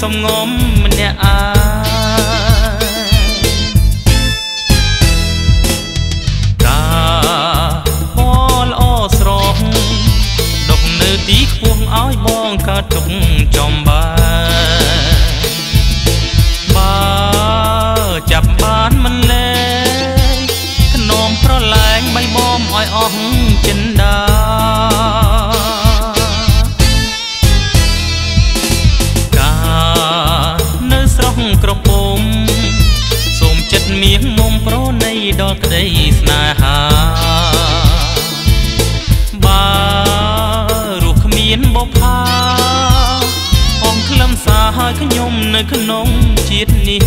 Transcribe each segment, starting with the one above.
សំងំម្នាក់អាកាពណ៌ល្អស្រស់ដុកនៅទីខ្ពស់ឲ្យបងកើតទុកចំបើចាប់បានមិនលែងធ្នមប្រឡែងបីបំឲ្យអស់ចិនដាក្រពុំសូមចិត្តមៀងមុំប្រណីដល់ក្តីស្នេហាបើរស់គ្មានបុប្ផាអងខ្លឹមសារឲ្យខ្ញុំនៅក្នុងជាតិនេះ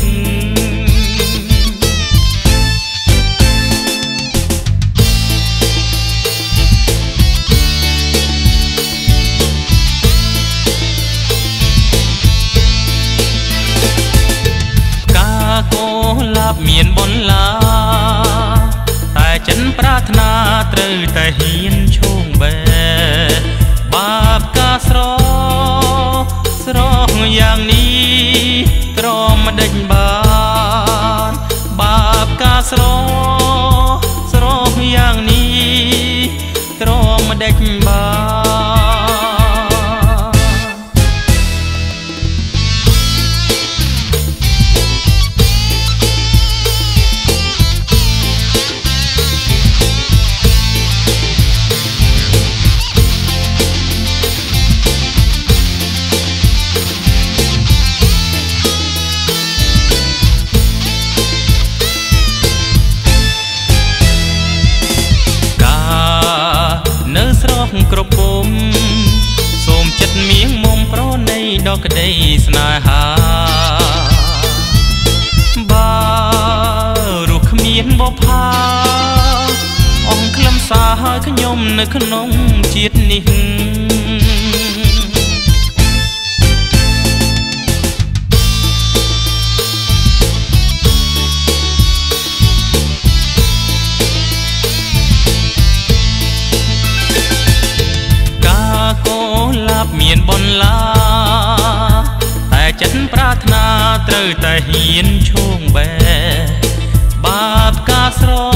មានបនឡាតែចិនប្រាថ្នាត្រូវតែហ៊ានឈោងបែបាបការស្រស់យ៉ាងនេះទ្រាំមិនដេញបានបាបការស្រស់យ៉ាងនេះទ្រាំមិនដេញបានក្រពុំសូមចិត្តមៀងមុំប្រណីដល់ក្តីស្នេហាបើរស់គ្មានបុប្ផាអងខ្លឹមសារឲ្យខ្ញុំនៅក្នុងជាតិនេះមានបនឡាតែចិត្តប្រាថ្នាត្រូវតែហ៊ានឈោងបែបាបការស្រ